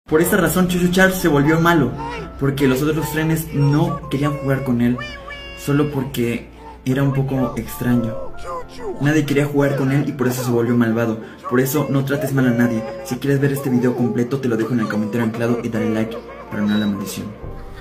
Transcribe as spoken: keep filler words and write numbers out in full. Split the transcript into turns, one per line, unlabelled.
Por esta razón Chuchu Charles se volvió malo, porque los otros trenes no querían jugar con él, solo porque era un poco extraño. Nadie quería jugar con él y por eso se volvió malvado. Por eso no trates mal a nadie. Si quieres ver este video completo te lo dejo en el comentario anclado y dale like para no la maldición.